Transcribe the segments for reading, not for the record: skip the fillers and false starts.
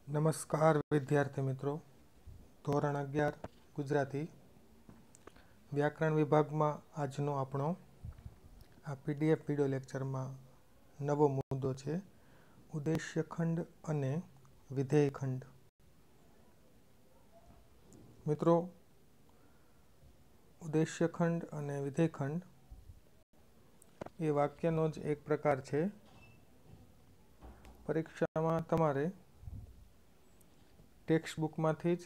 નમસ્કાર વિદ્યાર્થી મિત્રો, ધોરણ 11 ગુજરાતી વ્યાકરણ વિભાગમાં આજનો આપણો આ પીડીએફ વિડિયો લેક્ચરમાં નવો મુદ્દો છે ઉદ્દેશ્ય ખંડ અને વિધેય ખંડ. મિત્રો, ઉદ્દેશ્ય ખંડ અને વિધેય ખંડ એ વાક્યનો જ એક પ્રકાર છે. પરીક્ષામાં તમારે ટેક્સ્ટ બુકમાંથી જ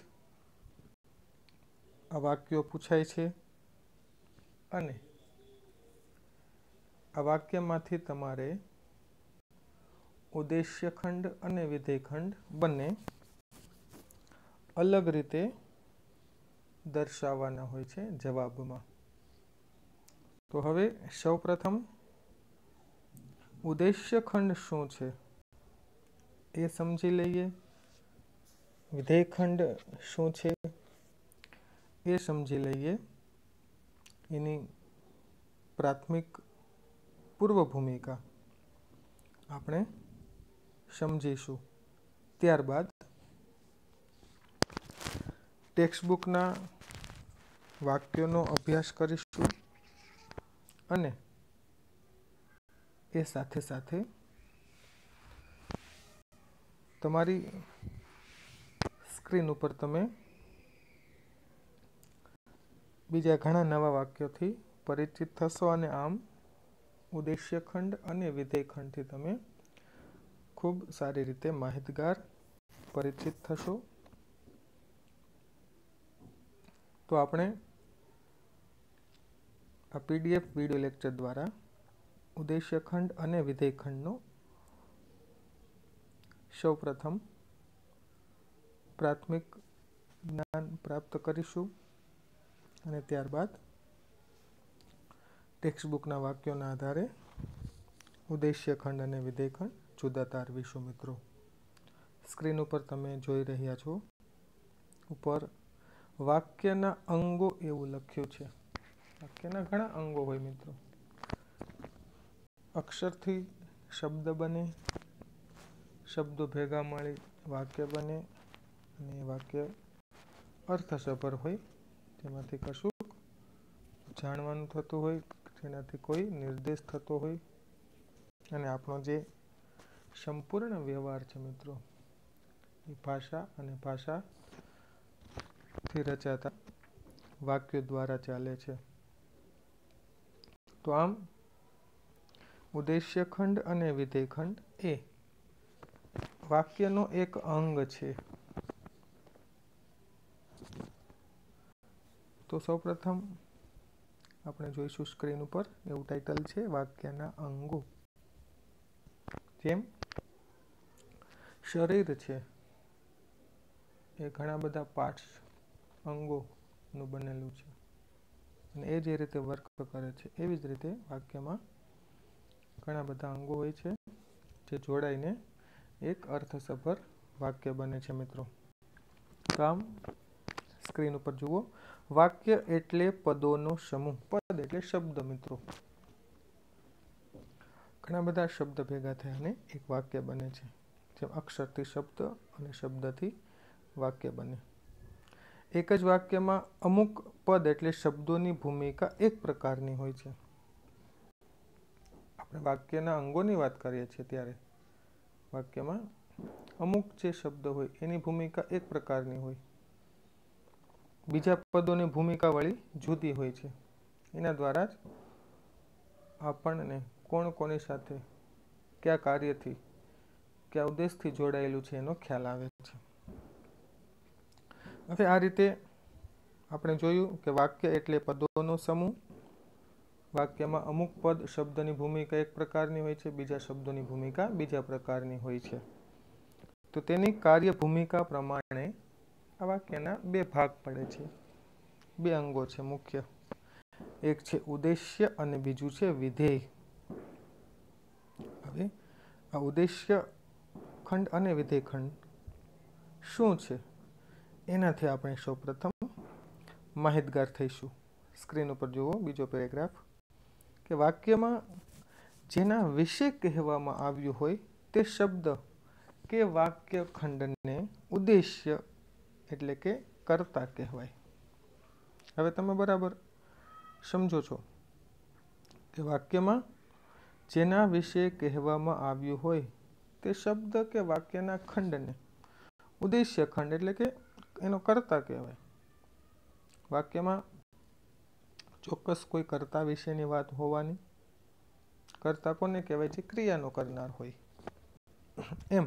આ વાક્યો પૂછાય છે અને આ વાક્યમાંથી તમારે ઉદ્દેશ્ય ખંડ અને વિધેય ખંડ બંને અલગ રીતે દર્શાવવાના હોય છે જવાબમાં. તો હવે સૌપ્રથમ ઉદ્દેશ્ય ખંડ શું છે એ સમજી લઈએ. વિધેય ખંડ શું છે એ સમજી લઈએ. એની પ્રાથમિક પૂર્વ ભૂમિકા આપણે સમજીશું. ત્યારબાદ ટેક્સ્ટ બુકના વાક્યોનો અભ્યાસ કરીશું અને એ સાથે સાથે તમારી સ્ક્રીન ઉપર તમે બીજા ઘણા નવા વાક્યોથી પરિચિત થશો અને આમ ઉદ્દેશ્ય ખંડ અને વિધેય ખંડથી તમે ખૂબ સારી રીતે માહિતગાર પરિચિત થશો. તો આપણે આ પીડીએફ વિડિયો લેક્ચર દ્વારા ઉદ્દેશ્ય ખંડ અને વિધેય ખંડનો સૌપ્રથમ પ્રાથમિક જ્ઞાન પ્રાપ્ત કરીશું અને ત્યારબાદ ટેક્સ્ટ બુકના વાક્યોના આધારે ઉદ્દેશ્ય ખંડ અને વિધેય ખંડ જુદા તારવીશું. મિત્રો, સ્ક્રીન ઉપર તમે જોઈ રહ્યા છો, ઉપર વાક્યના અંગો એવું લખ્યું છે. વાક્યના ઘણા અંગો હોય મિત્રો. અક્ષરથી શબ્દ બને, શબ્દો ભેગા મળી વાક્ય બને અને એ વાક્ય અર્થસભર હોય, તેમાંથી કશું જાણવાનું થતું હોય, જેનાથી કોઈ નિર્દેશ થતો હોય અને આપણો જે સંપૂર્ણ વ્યવહાર છે મિત્રો એ ભાષા અને ભાષાથી રચાતા વાક્યો દ્વારા ચાલે છે. તો આમ ઉદ્દેશ્ય ખંડ અને વિધેય ખંડ એ વાક્યનો એક અંગ છે. તો સૌપ્રથમ આપણે જોઈશું સ્ક્રીન ઉપર, એવું ટાઇટલ છે વાક્યના અંગો. જેમ શરીર છે એ ઘણા બધા પાર્ટ્સ અંગોનું બનેલું છે અને એ જે રીતે વર્ક કરે છે એવી જ રીતે વાક્યમાં ઘણા બધા અંગો હોય છે જે જોડાઈને એક અર્થસભર વાક્ય બને છે. મિત્રો, તો આમ સ્ક્રીન ઉપર જુઓ, વાક્ય એટલે પદોનો સમૂહ. પદ એટલે શબ્દ. મિત્રો, ઘણા બધા શબ્દ ભેગા થઈને એક વાક્ય બને છે. જેમ અક્ષરથી શબ્દ અને શબ્દથી વાક્ય બને. એક જ વાક્યમાં અમુક પદ એટલે શબ્દોની ભૂમિકા એક પ્રકારની હોય છે. આપણે વાક્યના અંગોની વાત કરીએ છીએ ત્યારે વાક્યમાં અમુક જે શબ્દ હોય એની ભૂમિકા એક પ્રકારની હોય, બીજા પદોની ભૂમિકા વળી જુદી હોય છે. એના દ્વારા જ આપણને કોણ કોની સાથે કયા કાર્યથી કયા ઉદ્દેશથી જોડાયેલું છે એનો ખ્યાલ આવે છે. હવે આ રીતે આપણે જોયું કે વાક્ય એટલે પદોનો સમૂહ. વાક્યમાં અમુક પદ શબ્દની ભૂમિકા એક પ્રકારની હોય છે, બીજા શબ્દોની ભૂમિકા બીજા પ્રકારની હોય છે. તો તેની કાર્ય ભૂમિકા પ્રમાણે આ વાક્યના બે ભાગ પડે છે, બે અંગો છે મુખ્ય. એક છે ઉદ્દેશ્ય અને બીજું છે વિધેય. હવે આ ઉદ્દેશ્ય ખંડ અને વિધેય ખંડ શું છે એનાથી આપણે સૌપ્રથમ માહિતગાર થઈશું. સ્ક્રીન ઉપર જુઓ બીજો પેરેગ્રાફ, કે વાક્યમાં જેના વિશે કહેવામાં આવ્યું હોય તે શબ્દ કે વાક્ય ખંડને ઉદ્દેશ્ય એટલે કે કર્તા કહેવાય. હવે તમે બરાબર સમજો છો કે વાક્યમાં જેના વિશે કહેવામાં આવ્યું હોય તે શબ્દ કે વાક્યના ખંડને ઉદ્દેશ્ય ખંડ એટલે કે એનો કર્તા કહેવાય. વાક્યમાં ચોક્કસ કોઈ કર્તા વિશેની વાત હોવાની. કર્તા કોને કહેવાય? છે ક્રિયાનો કરનાર હોય. એમ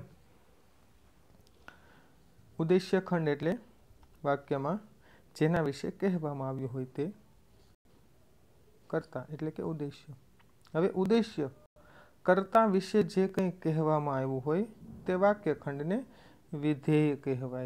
ઉદ્દેશ્ય ખંડ એટલે વાક્યમાં જેના વિશે કહેવામાં આવ્યું હોય તે કર્તા એટલે કે ઉદ્દેશ્ય. હવે ઉદ્દેશ્ય કર્તા વિશે જે કંઈ કહેવામાં આવ્યું હોય તે વાક્ય ખંડને વિધેય કહેવાય.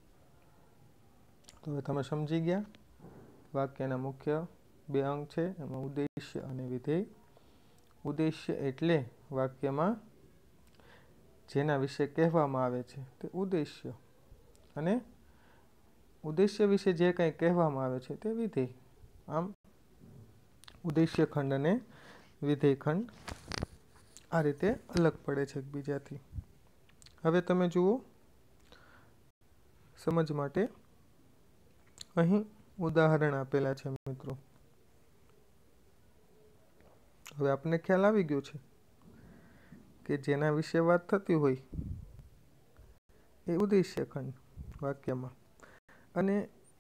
તો હવે તમે સમજી ગયા. વાક્યના મુખ્ય બે અંગ છે, એમાં ઉદ્દેશ્ય અને વિધેય. ઉદ્દેશ્ય એટલે વાક્યમાં જેના વિશે કહેવામાં આવે છે તે ઉદ્દેશ્ય, અને ઉદ્દેશ્ય વિશે જે કંઈ કહેવામાં આવે છે તે વિધેય. આમ ઉદ્દેશ્ય ખંડ અને વિધેય ખંડ આ રીતે અલગ પડે છે એકબીજાથી. હવે તમે જુઓ, સમજ માટે અહીં ઉદાહરણ આપેલા છે મિત્રો. હવે આપને ખ્યાલ આવી ગયો છે કે જેના વિશે વાત થતી હોય એ ઉદ્દેશ્ય ખંડ વાક્યમાં, અને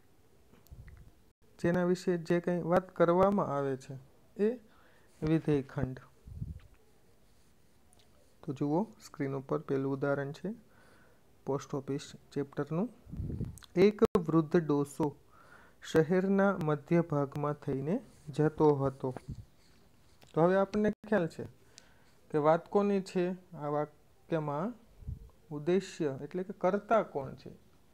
જેના વિશે જે કંઈ વાત કરવામાં આવે છે એ વિધેય ખંડ. તો જુઓ સ્ક્રીન ઉપર પેલું ઉદાહરણ છે પોસ્ટ ઓફિસ ચેપ્ટરનું. એક વૃદ્ધ ડોસો શહેરના મધ્ય ભાગમાં થઈને જતો હતો. તો હવે આપણને ખ્યાલ છે કે વાત કોની છે? આ વાક્યમાં ઉદ્દેશ્ય એટલે કે કર્તા કોણ છે?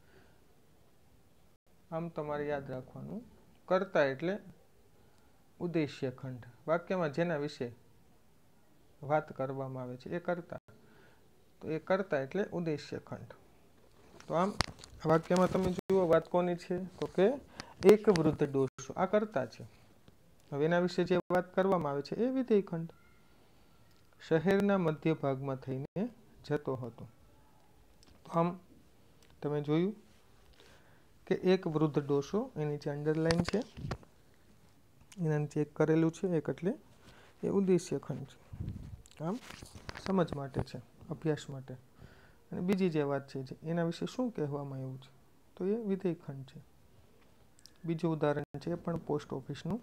આમ તમારે યાદ રાખવાનું, કર્તા એટલે ઉદ્દેશ્ય ખંડ. વાક્યમાં જેના વિશે વાત કરવામાં આવે છે એ કર્તા. તો એ કર્તા એટલે ઉદ્દેશ્ય ખંડ. તો આમ આ વાક્યમાં તમે જુઓ વાત કોની છે? તો કે એક વૃદ્ધ ડોસો, આ કર્તા છે. હવે એના વિશે જે વાત કરવામાં આવે છે એ વિધેય ખંડ. શહેરના મધ્ય ભાગમાં થઈને જતો હતો. તો આમ તમે જોયું કે એક વૃદ્ધ ડોસો, એની નીચે અંડરલાઈન છે, એના નીચે એક કરેલું છે એક, એટલે એ ઉદ્દેશ્ય ખંડ છે. આમ સમજ માટે છે, અભ્યાસ માટે. અને બીજી જે વાત છે એના વિશે શું કહેવામાં આવ્યું છે તો એ વિધેય ખંડ છે. બીજું ઉદાહરણ છે પણ પોસ્ટ ઓફિસનું.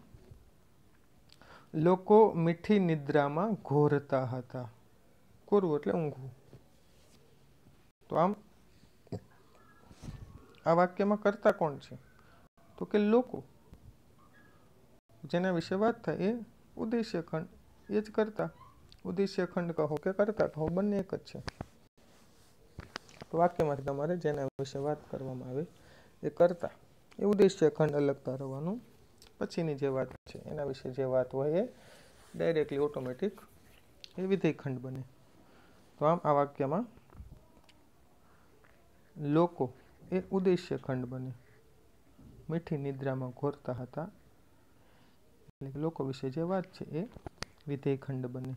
લોકો મીઠી નિદ્રામાં ઘોરતા હતા. ઘોરવું એટલે ઊંઘવું. તો આમ આ વાક્યમાં કર્તા કોણ છે? તો કે લોકો. જેના વિશે વાત થાય એ ઉદ્દેશ્ય ખંડ, એ જ કર્તા. ઉદ્દેશ્ય ખંડ કહો કે કર્તા કહો, બંને એક જ છે. તો વાક્યમાંથી તમારે જેના વિશે વાત કરવામાં આવે એ કર્તા, એ ઉદ્દેશ્ય ખંડ અલગ તારવવાનું. પછીની જે વાત છે એના વિશે જે વાત હોય એ ડાયરેક્ટલી ઓટોમેટિક એ વિધેય ખંડ બને. તો આમ આ વાક્યમાં લોકો એ ઉદ્દેશ્ય ખંડ બને. મીઠી નિદ્રામાં ઘોરતા હતા એટલે કે લોકો વિશે જે વાત છે એ વિધેય ખંડ બને.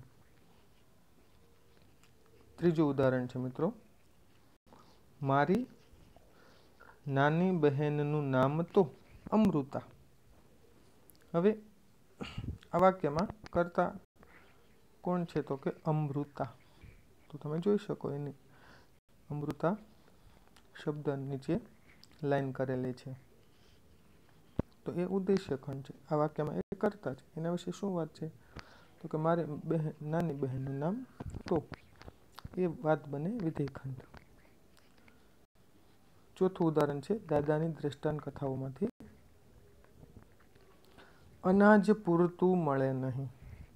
ત્રીજું ઉદાહરણ છે મિત્રો. મારી નાની બહેનનું નામ તો અમૃતા. હવે આ વાક્યમાં કર્તા કોણ છે? તો કે અમૃતા. તો તમે જોઈ શકો એની અમૃતા શબ્દ નીચે લાઈન કરેલી છે. તો એ ઉદ્દેશ્ય ખંડ છે. આ વાક્યમાં એ કર્તા છે. એના વિશે શું વાત છે? તો કે મારી નાની બહેનનું નામ તો, એ વાત બને વિધેય ખંડ. ચોથું ઉદાહરણ છે દાદાની દ્રષ્ટાંત કથાઓમાંથી. અનાજ પૂરતું મળે નહીં.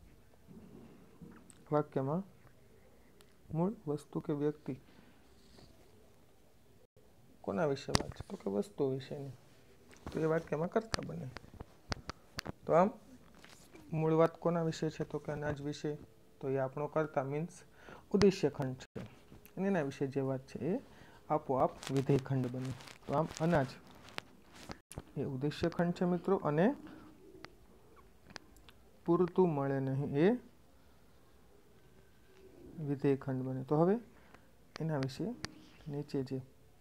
વાક્યમાં મૂળ વસ્તુ કે વ્યક્તિ કોના વિશે વાત છે? તો કે વસ્તુ વિશેની. તો એ વાક્યમાં કર્તા બને. તો આમ મૂળ વાત કોના વિશે છે? તો કે અનાજ વિશે. તો એ આપણો કર્તા મીન્સ ઉદ્દેશ્ય ખંડ છે. અને એના વિશે જે વાત છે એ આપોઆપ વિધેય ખંડ બને. તો આમ અનાજ એ ઉદ્દેશ્ય ખંડ છે મિત્રો, અને પૂરતું મળે નહીં એ વિધેય ખંડ બને. તો હવે એના વિશે નીચે જે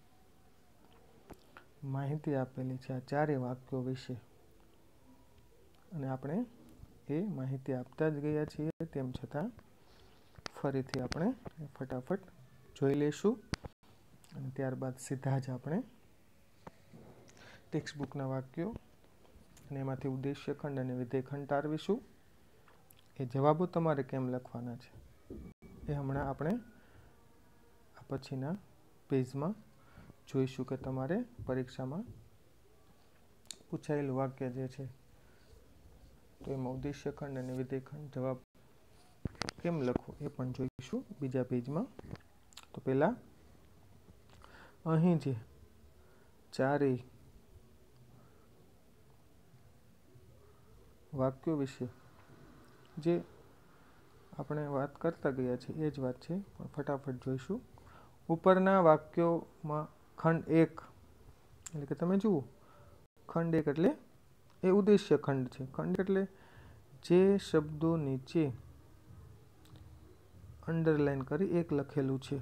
માહિતી આપેલી છે આ ચારેય વાક્યો વિશે, અને આપણે એ માહિતી આપતા જ ગયા છીએ, તેમ છતાં ફરીથી આપણે ફટાફટ જોઈ લઈશું અને ત્યારબાદ સીધા જ આપણે ટેક્સ્ટ બુકના વાક્યો અને એમાંથી ઉદ્દેશ્ય ખંડ અને વિધેય ખંડ તારવીશું. એ જવાબો તમારે કેમ લખવાના છે એ હમણાં આપણે આ પછીના પેજમાં જોઈશું કે તમારે પરીક્ષામાં પૂછાયેલું વાક્ય જે છે તો એમાં ઉદ્દેશ્ય ખંડ અને વિધેય ખંડ જવાબ કેમ લખવો એ પણ જોઈશું બીજા પેજમાં. તો પહેલાં અહીં જે ચારેય વાક્યો વિશે જે આપણે વાત કરતા ગયા છીએ એ જ વાત છે, પણ ફટાફટ જોઈશું. ઉપરના વાક્યોમાં ખંડ 1 એટલે કે તમે જુઓ ખંડ 1 એટલે એ ઉદ્દેશ્ય ખંડ છે. ખંડ એટલે જે શબ્દો નીચે અંડરલાઈન કરી એક લખેલું છે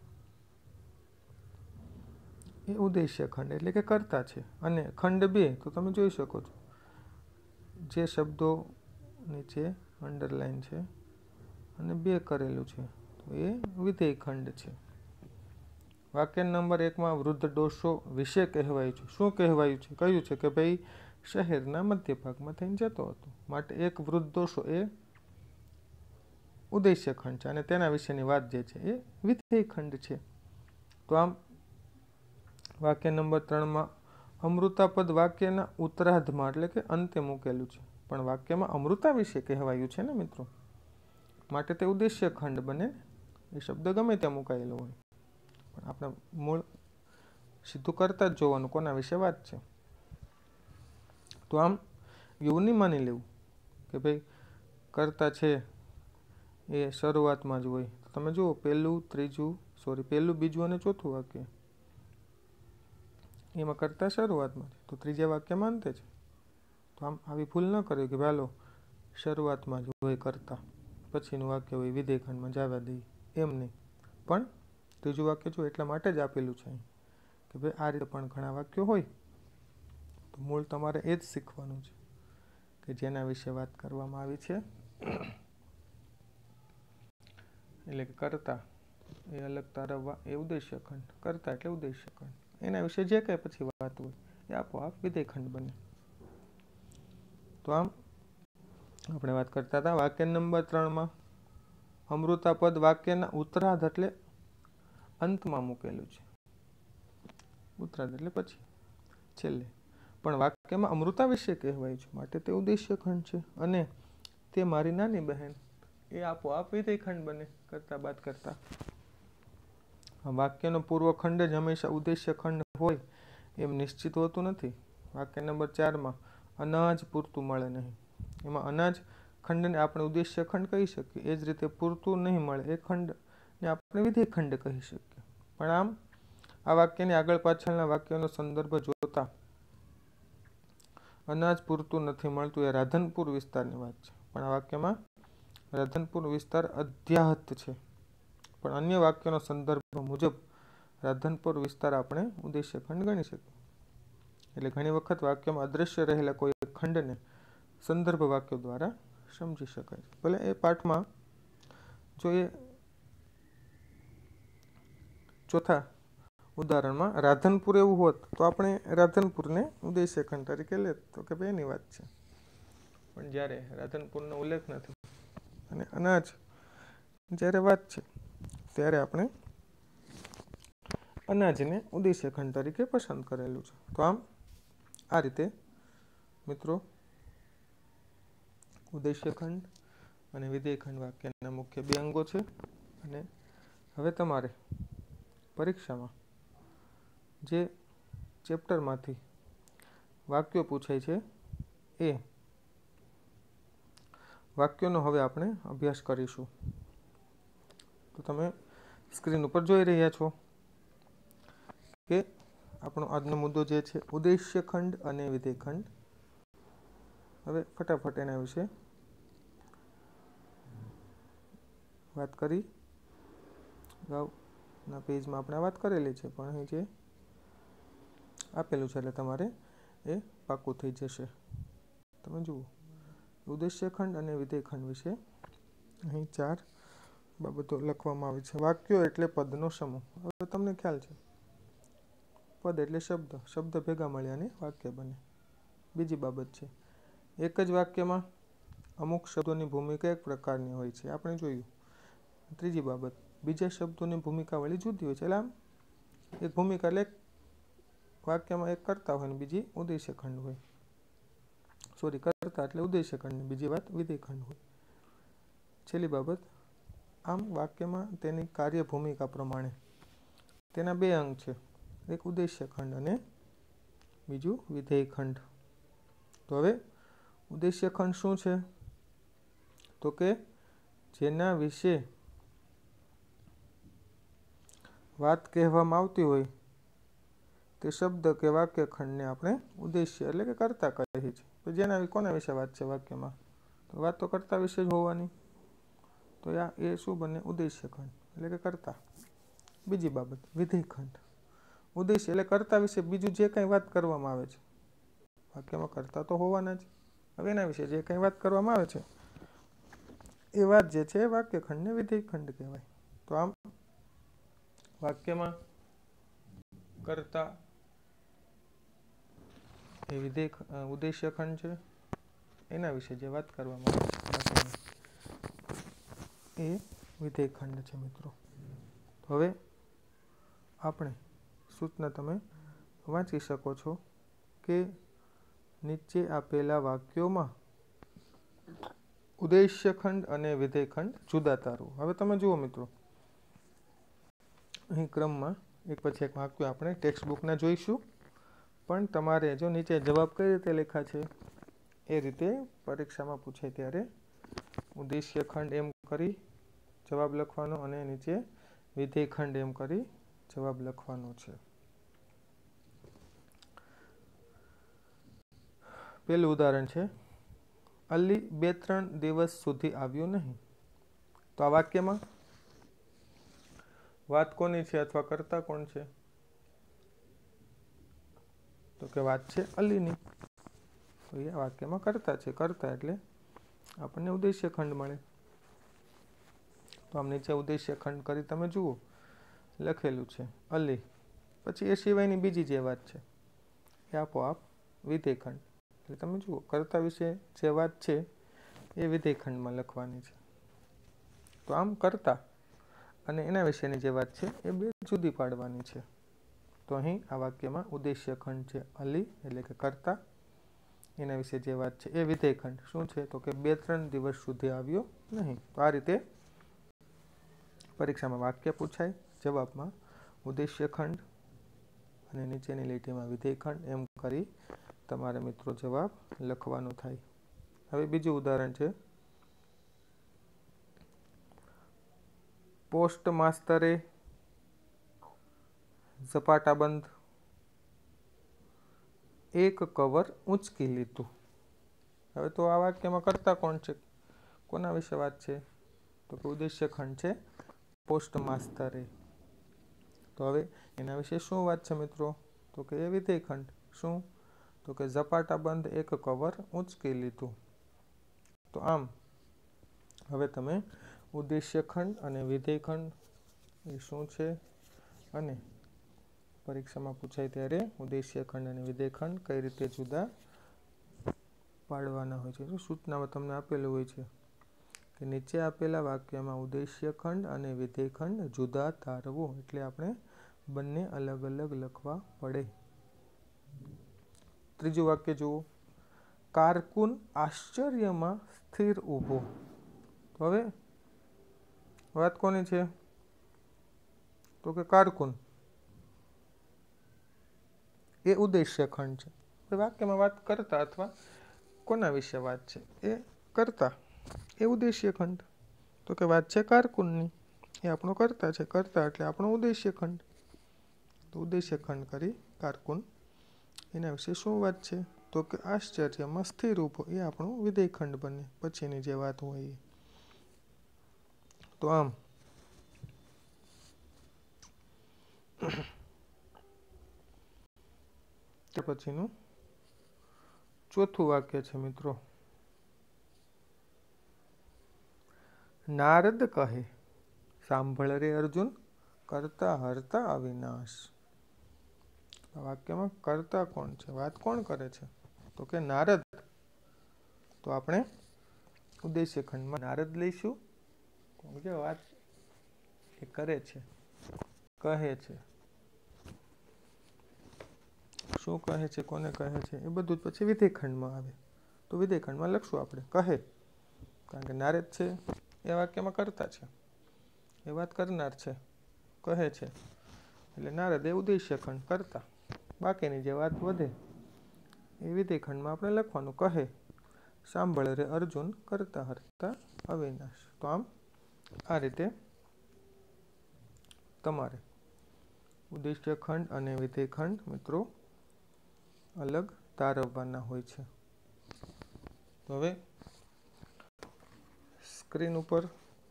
એ ઉદ્દેશ્ય ખંડ એટલે કે કર્તા છે. અને ખંડ 2 તો તમે જોઈ શકો છો જે શબ્દો નીચે અંડરલાઈન છે અને 2 કરેલું છે તો એ વિધેય ખંડ છે. વાક્ય નંબર 1માં વૃદ્ધ ડોસો વિશે કહેવાયું છે. શું કહેવાયું છે? કહ્યું છે કે ભાઈ શહેરના મધ્ય ભાગમાં થઈને જતો હતો, માટે એક વૃદ્ધ ડોસો એ ઉદ્દેશ્ય ખંડ છે અને તેના વિશેની વાત જે છે એ વિધેય ખંડ છે. તો આમ વાક્ય નંબર 3માં અમૃતાપદ વાક્યના ઉત્તરાર્ધમાં એટલે કે અંતે મૂકેલું છે, પણ વાક્યમાં અમૃતા વિશે કહેવાયું છે ને મિત્રો, માટે તે ઉદ્દેશ્ય ખંડ બને. એ શબ્દ ગમે ત્યાં મુકાયેલો હોય પણ આપણે મૂળ સીધું કરતા જ જોવાનું કોના વિશે વાત છે. તો આમ એવું નહીં માની લેવું કે ભાઈ કરતા છે એ શરૂઆતમાં જ હોય. તો તમે જુઓ પહેલું, બીજું અને ચોથું વાક્ય એમાં કરતા શરૂઆતમાં છે, તો ત્રીજા વાક્યમાં અંતે છે. તો આમ આવી ભૂલ ન કરવી કે ભાલો શરૂઆતમાં જ હોય કરતા, પછીનું વાક્ય હોય વિધેય ખંડમાં જવા દઈએ, એમ નહીં. પણ ત્રીજું વાક્ય જો એટલા માટે જ આપેલું છે કે ભાઈ આ રીતે પણ ઘણા વાક્યો હોય, તો મૂળ તમારે એ જ શીખવાનું છે કે જેના વિશે વાત કરવામાં આવી છે. એટલે કે કરતા એ અલગ તારવવા એ ઉદ્દેશ્ય ખંડ, કરતા એટલે ઉદ્દેશ્ય ખંડ, એના વિશે જે કંઈ પછી વાત હોય એ આપોઆપ વિધેય ખંડ બને. તો આમ આપણે વાત કરતા હતા વાક્ય નંબર 3માં અમૃતાપદ વાક્યના ઉત્તરાર્ધ એટલે અંતમાં મૂકેલું છે. ઉત્તરાર્ધ એટલે પછી છેલ્લે, પણ વાક્યમાં અમૃતા વિશે કહેવાય છે માટે તે ઉદ્દેશ્ય ખંડ છે. અને તે મારી નાની બહેન એ આપોઆપ વિધેય ખંડ બને કરતા બાદ કરતા. વાક્યનો પૂર્વ ખંડ જ હંમેશા ઉદ્દેશ્ય ખંડ હોય એમ નિશ્ચિત હોતું નથી. વાક્ય નંબર 4માં અનાજ પૂરતું મળે નહીં, એમાં અનાજ ખંડને આપણે ઉદ્દેશ્ય ખંડ કહી શકીએ. એ જ રીતે પૂરતું નહીં મળે એ ખંડને આપણે વિધેય ખંડ કહી શકીએ. પણ આમ આ વાક્યની આગળ પાછળના વાક્યનો સંદર્ભ જોતા અનાજ પૂરતું નથી મળતું એ રાધનપુર વિસ્તારની વાત છે, પણ આ વાક્યમાં રાધનપુર વિસ્તાર અધ્યાહત છે, પણ અન્ય વાક્યનો સંદર્ભ મુજબ રાધનપુર વિસ્તાર આપણે ઉદ્દેશ્ય ખંડ ગણી શકીએ. એટલે ઘણી વખત વાક્યમાં અદ્રશ્ય રહેલા કોઈ ખંડને સંદર્ભ વાક્યો દ્વારા સમજી શકાય છે. ભલે એ પાઠમાં જો એ ચોથા ઉદાહરણમાં રાધનપુર એવું હોત તો આપણે રાધનપુરને ઉદ્દેશ્ય ખંડ તરીકે લેત તો કે ભાઈ એની વાત છે, પણ જ્યારે રાધનપુરનો ઉલ્લેખ નથી અને અનાજ જ્યારે વાત છે ત્યારે આપણે અનાજને ઉદ્દેશ્ય ખંડ તરીકે પસંદ કરેલું છે. તો આમ આ રીતે મિત્રો ઉદ્દેશ્ય ખંડ અને વિધેય ખંડ વાક્યના મુખ્ય 2 અંગો છે. અને હવે તમારે પરીક્ષામાં જે ચેપ્ટરમાંથી વાક્યો પૂછાય છે એ વાક્યોનો હવે આપણે અભ્યાસ કરીશું. તો તમે સ્ક્રીન ઉપર જોઈ રહ્યા છો કે આપણો આજનો મુદ્દો જે છે ઉદ્દેશ્ય ખંડ અને વિધેય ખંડ. હવે ફટાફટ એના વિશે વાત કરી જાઓ. ના પેજમાં આપણે વાત કરેલી છે, પણ અહીં જે આપેલું છે એટલે તમારે એ પાકું થઈ જશે. તમે જુઓ, ઉદ્દેશ્ય ખંડ અને વિધેય ખંડ વિશે અહીં 4 બાબતો લખવામાં આવી છે. વાક્યો એટલે પદનો સમૂહ. હવે તમને ખ્યાલ છે, પદ એટલે શબ્દ, શબ્દ ભેગા મળ્યા અને વાક્ય બને. બીજી બાબત છે, એક જ વાક્યમાં અમુક શબ્દોની ભૂમિકા એક પ્રકારની હોય છે, આપણે જોયું. ત્રીજી બાબત, બીજા શબ્દોની ભૂમિકા વળી જુદી હોય છે. એટલે આમ એક ભૂમિકા એટલે વાક્યમાં એક કર્તા હોય ને બીજી ઉદ્દેશ્ય ખંડ હોય. સોરી, કર્તા એટલે ઉદ્દેશ્ય ખંડ ને બીજી વાત વિધેય ખંડ હોય. છેલ્લી બાબત, આમ વાક્યમાં તેની કાર્ય ભૂમિકા પ્રમાણે તેના 2 અંગ છે, એક ઉદ્દેશ્ય ખંડ અને બીજું વિધેય ખંડ. તો હવે ઉદ્દેશ્ય ખંડ શું છે? તો કે જેના વિશે વાત કહેવામાં આવતી હોય તે શબ્દ કે વાક્ય ખંડને આપણે ઉદ્દેશ્ય એટલે કે કર્તા કહીએ છીએ. તો જેના કોના વિશે વાત છે વાક્યમાં? તો વાત તો કર્તા વિશે જ હોવાની. તો એ શું બને? ઉદ્દેશ્ય ખંડ એટલે કે કર્તા. બીજી બાબત, વિધેય ખંડ. ઉદ્દેશ્ય એટલે કર્તા વિશે બીજું જે કંઈ વાત કરવામાં આવે છે, વાક્યમાં કર્તા તો હોવાના જ. હવે એના વિશે જે કંઈ વાત કરવામાં આવે છે એ વાત જે છે એ વાક્ય ખંડને વિધેય ખંડ કહેવાય. તો આમ વાક્યમાં કર્તા એ ઉદ્દેશ્ય ખંડ છે, એના વિશે જે વાત કરવામાં આવે છે એ વિધેય ખંડ છે મિત્રો. હવે આપણે સૂચના તમે વાંચી શકો છો કે નીચે આપેલા વાક્યોમાં ઉદ્દેશ્ય ખંડ અને વિધેય ખંડ જુદા તારવો. હવે તમે જુઓ મિત્રો, અહીં ક્રમમાં એક પછી એક વાક્યો આપણે ટેક્સ્ટ બુકના જોઈશું, પણ તમારે જો નીચે જવાબ કઈ રીતે લખ્યા છે એ રીતે પરીક્ષામાં પૂછે ત્યારે ઉદ્દેશ્ય ખંડ એમ કરી જવાબ લખવાનો અને નીચે વિધેય ખંડ એમ કરી જવાબ લખવાનો છે. પહેલું ઉદાહરણ છે, અલી 2-3 દિવસ સુધી આવ્યો નહીં. તો આ વાક્યમાં વાત કોની છે અથવા કર્તા કોણ છે? તો કે વાત છે અલીની. તો એ વાક્યમાં કર્તા છે. કર્તા એટલે આપણને ઉદ્દેશ્ય ખંડ મળે. તો આમ નીચે ઉદ્દેશ્ય ખંડ કરી તમે જુઓ, લખેલું છે અલી, પછી એ સિવાયની બીજી જે વાત છે એ આપોઆપ વિધેય ખંડ. એટલે તમે જુઓ, કર્તા વિશે જે વાત છે એ વિધેય ખંડમાં લખવાની છે. તો આમ કર્તા અને એના વિશેની જે વાત છે એ 2 જુદી પાડવાની છે. તો અહીં આ વાક્યમાં ઉદ્દેશ્ય ખંડ છે અલી એટલે કે કર્તા, એના વિશે જે વાત છે એ વિધેય ખંડ શું છે? તો કે 2-3 દિવસ સુધી આવ્યો નહીં. તો આ રીતે પરીક્ષામાં વાક્ય પૂછાય, જવાબમાં ઉદ્દેશ્ય ખંડ અને નીચેની લીટીમાં વિધેય ખંડ એમ કરી તમારે મિત્રો જવાબ લખવાનો થાય. હવે બીજું ઉદાહરણ છે, પોસ્ટ માસ્તરે ઝપાટાબંધ એક કવર ઊંચકી લીધું. હવે તો આ વાક્યમાં કર્તા કોણ છે? કોના વિશે વાત છે? તો કે ઉદ્દેશ્ય ખંડ છે પોસ્ટ માસ્તરે. તો હવે એના વિશે શું વાત છે મિત્રો? તો કે એ વિધેય ખંડ. શું? તો કે ઝપાટાબંધ એક કવર ઊંચકી લીધું. તો આમ હવે તમે ઉદ્દેશ્ય ખંડ અને વિધેય ખંડ એ શું છે અને પરીક્ષામાં પૂછાય ત્યારે ઉદ્દેશ્ય ખંડ અને વિધેય ખંડ કઈ રીતે જુદા પાડવાના હોય છે. સૂચનામાં તમને આપેલું હોય છે કે નીચે આપેલા વાક્યમાં ઉદ્દેશ્ય ખંડ અને વિધેય ખંડ જુદા તારવો. એટલે આપણે બંને અલગ અલગ લખવા પડે. ત્રીજું વાક્ય જુઓ, કારકુન આશ્ચર્યમાં સ્થિર ઊભો. હવે વાત કોની છે? તો કે કારકુન એ ઉદ્દેશ્ય ખંડ છે. વાક્યમાં વાત કરતા અથવા કોના વિશે વાત છે એ કરતા, એ ઉદ્દેશ્ય ખંડ. તો કે વાત છે કારકુનની, એ આપણો કરતા છે. કરતા એટલે આપણો ઉદ્દેશ્ય ખંડ. તો ઉદ્દેશ્ય ખંડ કરી કારકુન, એના વિશે શું વાત છે? તો કે આશ્ચર્યમાં સ્થિર ઊભો, એ આપણું વિધેય ખંડ બને પછીની જે વાત હોય એ. તો આમ ત્યાર પછીનું ચોથું વાક્ય છે મિત્રો, નારદ કહે સાંભળ રે અર્જુન કરતા હરતા અવિનાશ. આ વાક્યમાં કરતા કોણ છે, વાત કોણ કરે છે? તો કે નારદ. તો આપણે ઉદ્દેશ્ય ખંડમાં નારદ લઈશું. જે વાત એ કરે છે, કહે છે, શું કહે છે, કોને કહે છે, એ બધું જ પછી વિધેય ખંડમાં આવે. તો વિધેય ખંડમાં લખશું આપણે કહે, કારણ કે નારદ છે એ વાક્યમાં કરતા છે, એ વાત કરનાર છે, કહે છે, એટલે નારદ એ ઉદ્દેશ્ય ખંડ કરતા. બાકીની જે વાત વધે એ વિધેય ખંડમાં આપણે લખવાનું કહે સાંભળ રે અર્જુન કરતા હરતા અવિનાશ. તો આમ આ રીતે તમારે ઉદ્દેશ્ય ખંડ અને વિધેય ખંડ મિત્રો અલગ તારવવાના હોય છે. તો હવે સ્ક્રીન ઉપર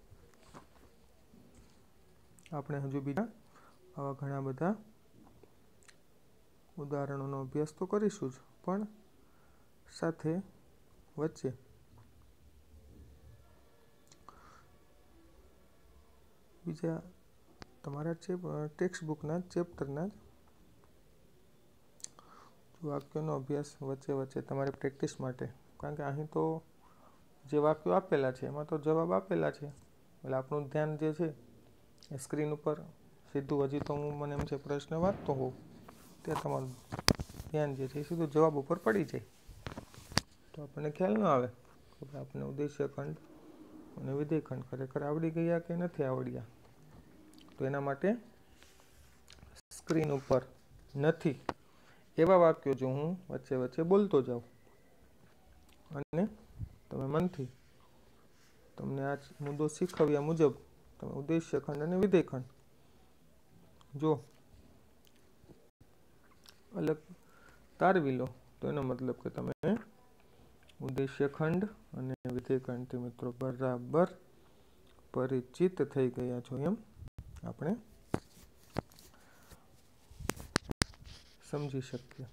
આપણે હજુ બીજા આવા ઘણા બધા ઉદાહરણોનો અભ્યાસ તો કરીશું જ, પણ સાથે વચ્ચે બીજા તમારા ટેક્સ્ટ બુકના ચેપ્ટરના વાક્યોનો અભ્યાસ વચ્ચે વચ્ચે તમારી પ્રેક્ટિસ માટે, કારણ કે અહીં તો જે વાક્યો આપેલા છે એમાં તો જવાબ આપેલા છે, એટલે આપણું ધ્યાન જે છે એ સ્ક્રીન ઉપર સીધું, હજી તો મને એમ છે પ્રશ્ન વાંચતો હોઉં ત્યાં તમારું ધ્યાન જે છે એ સીધું જવાબ ઉપર પડી જાય, તો આપણને ખ્યાલ ન આવે કે આપણે ઉદ્દેશ્ય ખંડ અને વિધેય ખંડ ખરેખર આવડી ગયા કે નથી આવડ્યા. તો એના માટે સ્ક્રીન ઉપર નથી એવા વાક્યો જો હું વચ્ચે વચ્ચે બોલતો જાઉં અને તમે મનથી તમને આ મુદ્દો શીખવ્યા મુજબ તમે ઉદ્દેશ્ય ખંડ અને વિધેય ખંડ જો અલગ તારવી લો, તો એનો મતલબ કે તમે ઉદ્દેશ્ય ખંડ અને વિધેય ખંડથી મિત્રો બરાબર પરિચિત થઈ ગયા છો એમ આપણે સમજી શકીએ.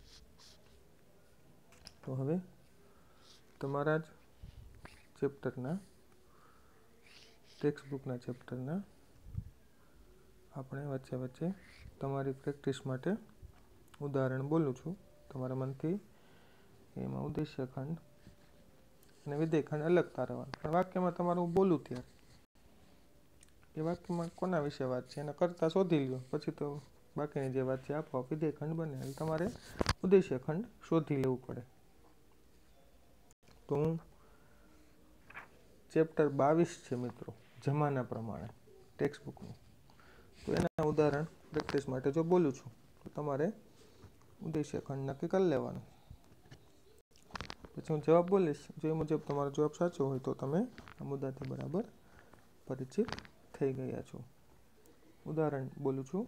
તો હવે તમારા જ ચેપ્ટરના ટેક્સ્ટ બુકના ચેપ્ટરના આપણે વચ્ચે વચ્ચે તમારી પ્રેક્ટિસ માટે ઉદાહરણ બોલું છું તમારા મનથી. એમાં ઉદ્દેશ્ય ખંડ અને વિધેય ખંડ અલગ તારવવાનું, પણ વાક્યમાં તમારું બોલું ત્યારે એ વાક્યમાં કોના વિશે વાત છે એના કરતાં શોધી લ્યો, પછી તો બાકીની જે વાત છે આપોઆપ વિધેય ખંડ બને. એટલે તમારે ઉદ્દેશ્ય ખંડ શોધી લેવું પડે. તો હું ચેપ્ટર 22 છે મિત્રો જમાના પ્રમાણે ટેક્સ્ટ બુકનું, તો એના ઉદાહરણ પ્રેક્ટિસ માટે જો બોલું છું તો તમારે ઉદ્દેશ્ય ખંડ નક્કી કરી લેવાનું. પછી હું જવાબ બોલીશ, જો એ મુજબ તમારો જવાબ સાચો હોય તો તમે આ મુદ્દાથી બરાબર પરિચિત થઈ ગયા છો. ઉદાહરણ બોલું છું,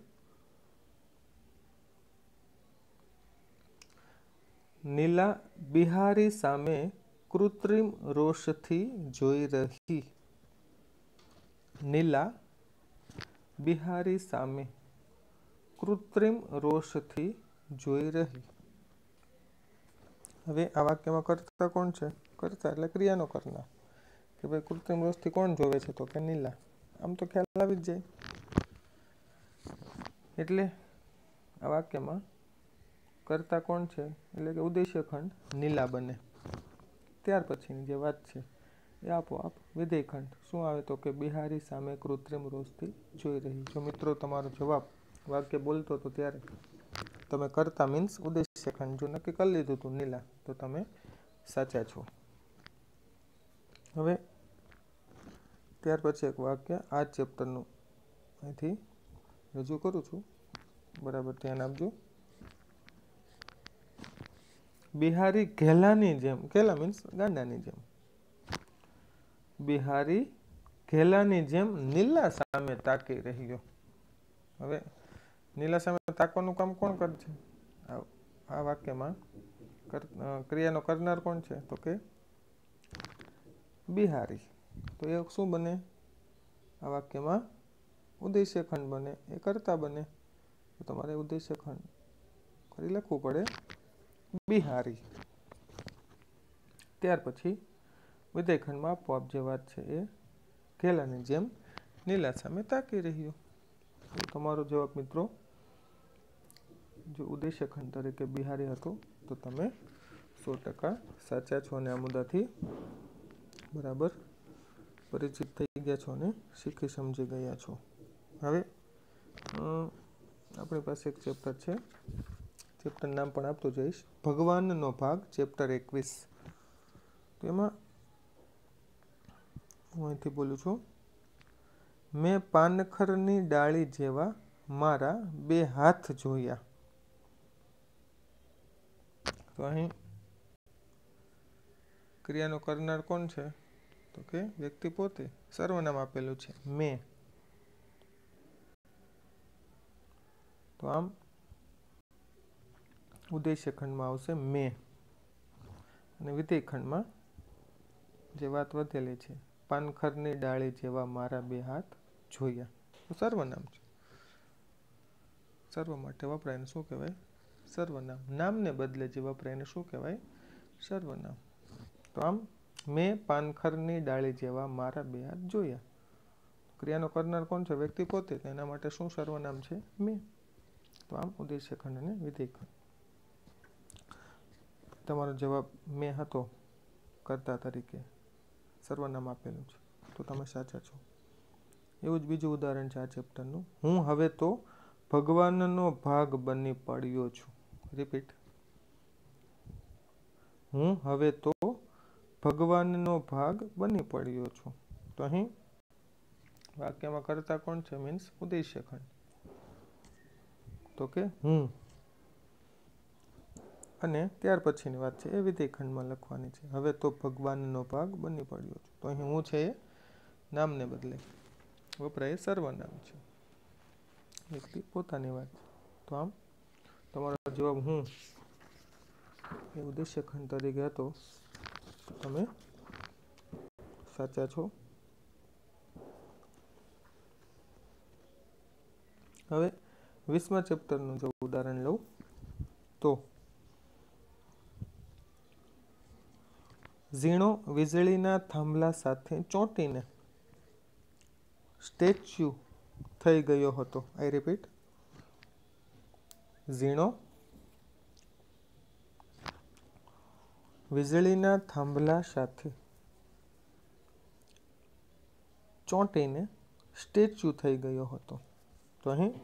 નીલા બિહારી સામે કૃત્રિમ રોષથી જોઈ રહી. નીલા બિહારી સામે કૃત્રિમ રોષથી જોઈ રહી. હવે આ વાક્યમાં કરતા કોણ છે? કરતા એટલે ક્રિયાનો કરનાર, કે ભાઈ કૃત્રિમ રોષથી કોણ જોવે છે? તો કે નીલા. આમ તો ખ્યાલ આવી જ જાય. એટલે આ વાક્યમાં કરતા કોણ છે? એટલે કે ઉદ્દેશ્ય ખંડ નીલા બને. ત્યાર પછીની જે વાત છે એ આપોઆપ વિધેય ખંડ શું આવે? તો કે બિહારી સામે કૃત્રિમ રોષથી જોઈ રહી. જો મિત્રો તમારો જવાબ વાક્ય બોલતો હતો ત્યારે તમે કરતા મીન્સ ઉદ્દેશ્ય ખંડ જો નક્કી કરી લીધું હતું નીલા, તો તમે સાચા છો. હવે ત્યાર પછી એક વાક્ય આ ચેપ્ટરનું અહીંથી રજૂ કરું છું, બરાબર ધ્યાન આપજો. બિહારી ઘેલાની જેમ, ઘેલા મીન્સ ગાંડાની જેમ, બિહારી ઘેલાની જેમ નીલા સામે તાકી રહ્યો. હવે નીલા સામે તાકવાનું કામ કોણ કરે છે? આ વાક્યમાં ક્રિયાનો કરનાર કોણ છે? તો કે બિહારી. તો એ શું બને? આ વાક્યમાં ઉદ્દેશ્ય ખંડ બને, એ કરતા બને. तो तमारे उद्देश्य खंड फरी लखवू पड़े बिहारी। त्यार पछी विधेय खंड में आपोआप जे वात छे ए घेलानी जेम नीला सामे ताकी रह्यो। तो तमारो जवाब मित्रों जो उद्देश्य खंड तरीके बिहारी हतो तो तमे 100% साचा छो ने आ मुद्दाथी बराबर परिचित थई गया छो ने शीखी समझी गया छो। हवे अपनी पास एक चेप्टर छे, चेप्टर नाम पण आपतो जईश भगवान नो भाग चेप्टर 21। तो एमां हूँ अहींथी बोलूं छुं मैं पानखરની डाળી જેવા મારા બે હાથ જોયા। तो અહીં ક્રિયાનો કરનાર કોણ છે તો કે વ્યક્તિ પોતે સર્વનામ આપેલું છે मैं। तो आम उद्देश्य खंड में आवशे मैं અને વિધેય ખંડમાં જે વાત વધેલી છે પાનખરની ડાળી જેવા મારા બે હાથ જોયા તો સર્વનામ છે। સર્વ માટે વપરાય એને શું કહેવાય સર્વનામ। નામને બદલે જે વપરાય એને શું કહેવાય સર્વનામ। તો આમ મેં પાનખરની ડાળી જેવા મારા બે હાથ જોયા। ક્રિયાનો કરનાર કોણ છે વ્યક્તિ પોતે એના માટે શું સર્વનામ છે મેં। તો આમ ઉદ્દેશ્ય ખંડ અને વિધેય ખંડ। તમારો જવાબ મેં હતો કર્તા તરીકે સર્વનામ આપેલું છે તો તમે સાચા છો। એવું જ બીજું ઉદાહરણ છે આ ચેપ્ટરનું હું હવે તો ભગવાનનો ભાગ બની પડ્યો છું। રિપીટ હું હવે તો ભગવાનનો ભાગ બની પડ્યો છું। તો અહીં વાક્યમાં કર્તા કોણ છે મીન્સ ઉદ્દેશ્ય ખંડ તો કે હું અને ત્યાર પછીની વાત છે એ વિધેય ખંડમાં લખવાની છે। હવે તો ભગવાનનો ભાગ બની પડ્યો છું તો અહીં હું છે એ નામને બદલે વપરાય સર્વનામ છે વ્યક્તિ પોતાની વાત। તો આમ તમારો જવાબ હું એ ઉદ્દેશ્ય ખંડ તરીકે હતો તો તમે સાચા છો। હવે 20મા ચેપ્ટરનું જો ઉદાહરણ લઉં તો ઝીણો વીજળીના થાંભલા સાથે ચોંટીને સ્ટેચ્યુ થઈ ગયો હતો। આઈ રિપીટ ઝીણો વીજળીના થાંભલા સાથે ચોંટીને સ્ટેચ્યુ થઈ ગયો હતો। તો અહીં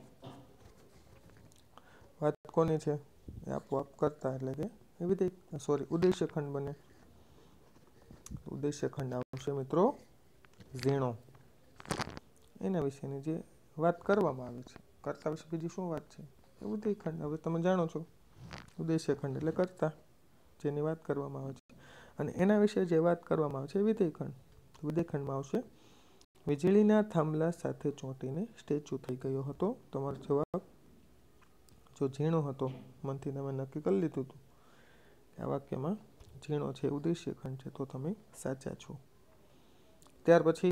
વાત કોની છે એ આપોઆપ કરતા એટલે કે એ વિધેય ઉદ્દેશ્ય ખંડ બને। ઉદ્દેશ્ય ખંડ આવશે મિત્રો ઝીણો એના વિશેની જે વાત કરવામાં આવે છે કર્તા વિશે બીજી શું વાત છે એ વિધેય ખંડ। હવે તમે જાણો છો ઉદ્દેશ્ય ખંડ એટલે કર્તા જેની વાત કરવામાં આવે છે અને એના વિશે જે વાત કરવામાં આવે છે વિધેય ખંડ। વિધેય ખંડમાં આવશે વીજળીના થાંભલા સાથે ચોંટીને સ્ટેચ્યુ થઈ ગયો હતો। તમારો જવાબ જો ઝીણો હતો મનથી તમે નક્કી કરી લીધું હતું કે આ વાક્યમાં ઝીણો છે ઉદ્દેશ્ય ખંડ છે તો તમે સાચા છો। ત્યાર પછી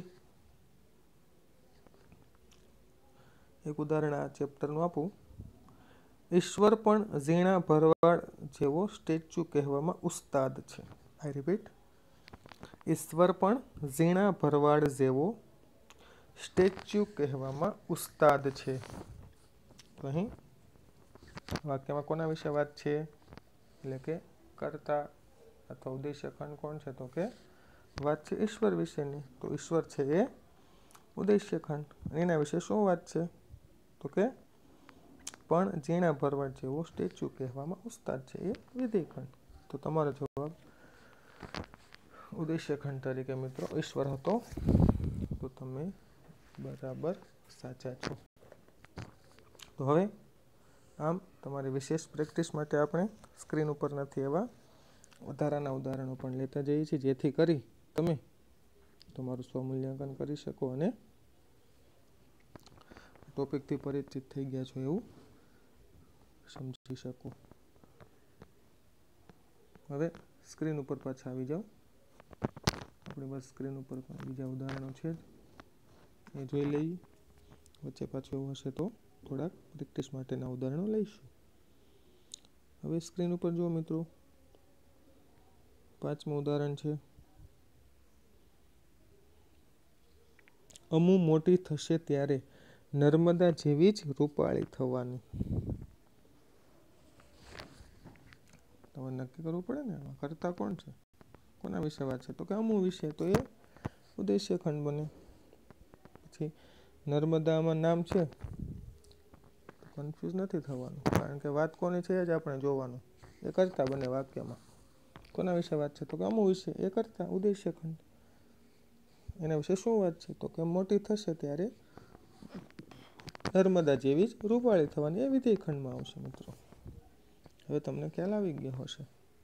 એક ઉદાહરણ આ ચેપ્ટરનું આપું ઈશ્વર પણ ઝીણા ભરવાડ જેવો સ્ટેચ્યુ કહેવામાં ઉસ્તાદ છે। આઈ રિપીટ ઈશ્વર પણ ઝીણા ભરવાડ જેવો સ્ટેચ્યુ કહેવામાં ઉસ્તાદ છે। તો અહીં વાક્યમાં કોના વિશે વાત છે એટલે કે કર્તા અથવા ઉદ્દેશ્ય ખંડ કોણ છે તો કે વાત છે ઈશ્વર વિશેની। તો ઈશ્વર છે એ ઉદ્દેશ્ય ખંડ એના વિશે શું વાત છે તો કે પણ ઝીણા ભરવાડ જેવો સ્ટેચ્યુ કહેવામાં ઉસ્તાદ છે એ વિધેય ખંડ। તો તમારો જવાબ ઉદ્દેશ્ય ખંડ તરીકે મિત્રો ઈશ્વર હતો તો તમે બરાબર સાચા છો। તો હવે આમ તમારી વિશેષ પ્રેક્ટિસ માટે આપણે સ્ક્રીન ઉપર નથી એવા વધારાના ઉદાહરણો પણ લેતા જઈએ છીએ જેથી કરી તમે તમારું સ્વમૂલ્યાંકન કરી શકો અને ટોપિકથી પરિચિત થઈ ગયા છો એવું સમજી શકો। હવે સ્ક્રીન ઉપર પાછા આવી જાઓ। આપણી બસ સ્ક્રીન ઉપર પણ બીજા ઉદાહરણો છે એ જોઈ લઈએ। વચ્ચે પાછું એવું હશે તો થોડાક પ્રેક્ટિસ માટેના ઉદાહરણો લઈશું. હવે સ્ક્રીન ઉપર જુઓ મિત્રો, 5મું ઉદાહરણ છે, અમુ મોટી થશે ત્યારે નર્મદા જેવી જ રૂપાળી થવાની. તમારે નક્કી કરવું પડે ને, કરતા કોણ છે, કોના વિશે વાત છે? તો કે અમુ વિશે, તો એ ઉદ્દેશ્ય ખંડ બને. પછી નર્મદામાં નામ છે, કન્ફ્યુઝ નથી થવાનું, કારણ કે વાત કોની છે જ આપણે જોવાનું. એ કરતા બને વાક્યમાં. કોના વિશે વાત છે? તો કે અમુ વિશે, એ કરતા ઉદ્દેશ્ય ખંડ. એના વિશે શું વાત છે? તો કે મોટી થશે ત્યારે નર્મદા જેવી જ રૂપાળી થવાની, એ વિધેય ખંડમાં આવશે મિત્રો. હવે તમને ખ્યાલ આવી ગયો હશે.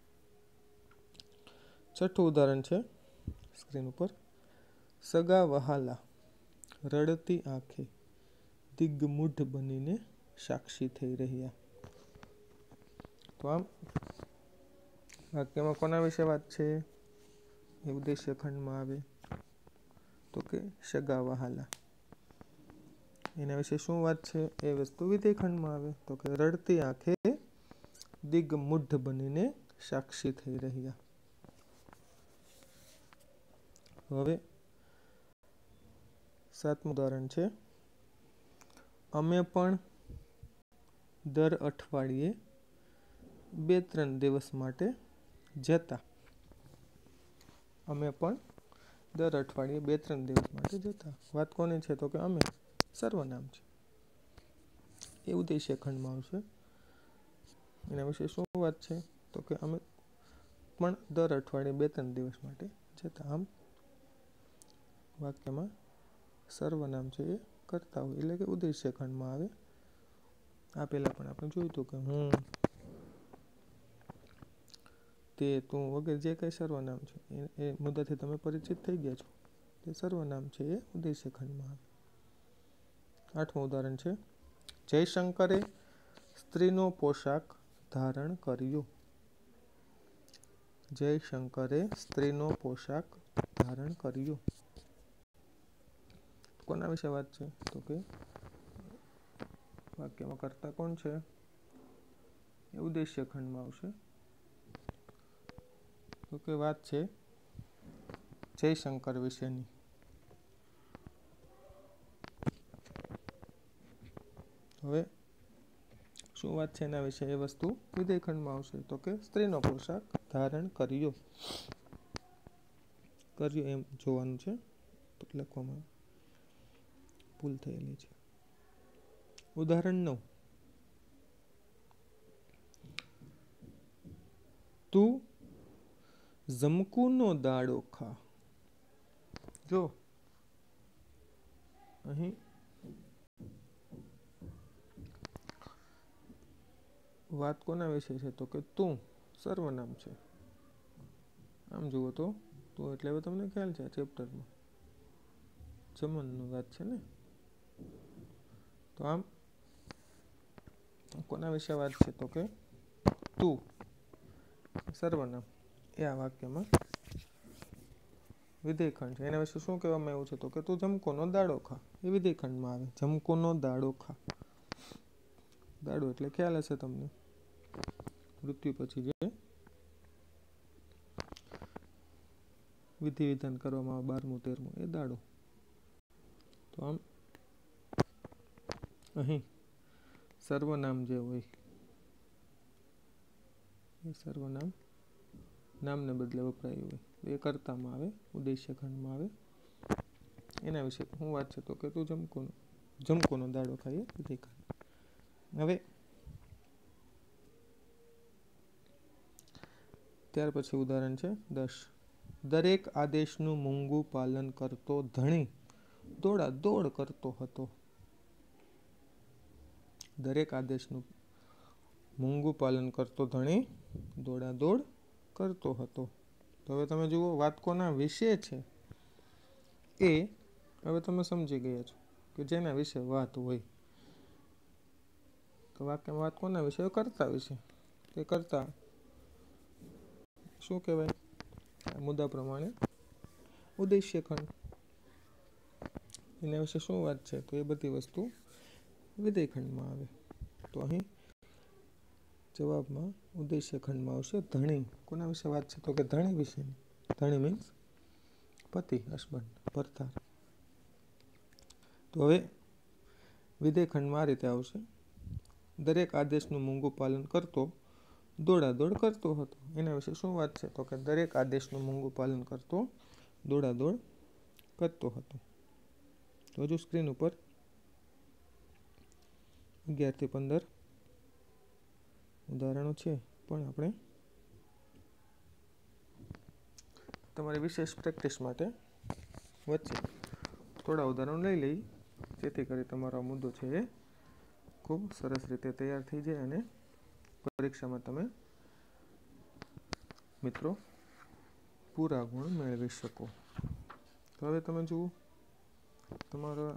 6થું ઉદાહરણ છે સ્ક્રીન ઉપર, સગા વહાલા રડતી આંખે દિગ્મૂઢ બનીને સાક્ષી થઈ રહ્યા. તો આમ વાક્યમાં કોના વિશે વાત છે એ ઉદ્દેશ્ય ખંડમાં આવે? તો કે સગા વહાલા. એના વિશે શું વાત છે એ વસ્તુ વિધેય ખંડમાં આવે. તો કે રડતી આંખે દિગ્મૂઢ બનીને સાક્ષી થઈ રહ્યા. હવે 7મું ઉદાહરણ છે, અમે પણ દર અઠવાડિયે 2-3 દિવસ માટે જતા. અમે પણ દર અઠવાડિયે 2-3 દિવસ માટે જતા. વાત કોની છે? તો કે અમે, સર્વનામ છે, એ ઉદ્દેશ્ય ખંડમાં આવશે. એના વિશે શું વાત છે? તો કે અમે પણ દર અઠવાડિયે 2-3 દિવસ માટે જતા. આમ વાક્યમાં સર્વનામ છે એ કરતા હોય, એટલે કે ઉદ્દેશ્ય ખંડમાં આવે. આ પહેલા પણ આપણે જોયું હતું કે હું, તે, તું વગેરે જે કંઈ સર્વનામ છે એ મુદ્દાથી તમે પરિચિત થઈ ગયા છો. તે સર્વનામ છે એ ઉદ્દેશ્ય ખંડમાં આવે. 8મું ઉદાહરણ છે, જયશંકરે સ્ત્રીનો પોશાક ધારણ કર્યો. જયશંકરે સ્ત્રીનો પોશાક ધારણ કર્યો. કોના વિશે વાત છે? તો કે વાક્યમાં કરતા કોણ છે એ ઉદ્દેશ્ય ખંડમાં આવશે. તો કે વાત છે જયશંકર વિશેની. હવે શું વાત છે એના વિશે? એ વસ્તુ વિધેય ખંડમાં આવશે. તો કે સ્ત્રીનો પોશાક ધારણ કર્યો. કર્યો એમ જોવાનું છે, તો લખવામાં ભૂલ થયેલી છે. ઉદાહરણ 9, તું જમકુનો દાડો ખા. જો અહીં વાત કોના વિશે છે? તો કે તું, સર્વનામ છે. આમ જુઓ તો તું એટલે હવે તમને ખ્યાલ છે, આ ચેપ્ટરમાં જમનની વાત છે ને. તો આમ કોના વિશે વાત છે? તો કે તું, સર્વનામ, એ આ વાક્યમાં વિધેય ખંડ છે. એના વિશે શું કહેવામાં આવ્યું છે? તો કે તું જમકોનો દાડો ખા, એ વિધેય ખંડમાં આવે. જમકોનો દાડો ખા. દાડો એટલે ખ્યાલ હશે તમને, મૃત્યુ પછી જે વિધિ વિધાન કરવામાં આવે, 12મું 13મું, એ દાડો. તો આમ અહીં સર્વનામ જે હોય એ સર્વનામ નામને બદલે વપરાયું હોય, એ કરતામાં આવે, ઉદ્દેશ્ય ખંડમાં આવે. એના વિશે શું વાત છે? તો કે તું જમકોનો દાડો ખાઈએ વિધેય ખંડ. હવે ત્યાર પછી ઉદાહરણ છે 10, દરેક આદેશનું મૂંગું પાલન કરતો ધણી દોડા દોડ કરતો હતો. દરેક આદેશનું મૂંગું પાલન કરતો ધણી દોડા દોડ કરતો હતો. તો હવે તમે જુઓ વાત કોના વિશે છે એ હવે તમે સમજી ગયા છો કે જેના વિશે વાત હોય. તો વાક્યમાં વાત કોના વિશે? કરતા વિશે. તે કરતા શું કહેવાય? મુદ્દા પ્રમાણે ઉદ્દેશ્ય ખંડ. એના વિશે શું વાત છે? તો એ બધી વસ્તુ વિધેય ખંડમાં આવે. તો અહીં જવાબમાં ઉદ્દેશ્ય ખંડમાં આવશે ધણી. કોના વિશે વાત છે? તો કે ધણી વિશેની. ધણી મીન્સ પતિ, હસબન્ડ, ભરતાર. તો હવે વિધેય ખંડમાં આ રીતે આવશે. દરેક આદેશનું મૂંગું પાલન કરતો દોડાદોડ કરતો હતો. એના વિશે શું વાત છે? તો કે દરેક આદેશનું મૂંગું પાલન કરતો દોડાદોડ કરતો હતો. તો હજુ સ્ક્રીન ઉપર 11 થી 15 ઉદાહરણો છે, પણ આપણે તમારી વિશેષ પ્રેક્ટિસ માટે વચ્ચે થોડા ઉદાહરણો લઈ લઈ, જેથી કરી તમારો મુદ્દો છે એ ખૂબ સરસ રીતે તૈયાર થઈ જાય અને પરીક્ષામાં તમે મિત્રો પૂરા ગુણ મેળવી શકો. તો હવે તમે જુઓ, તમારા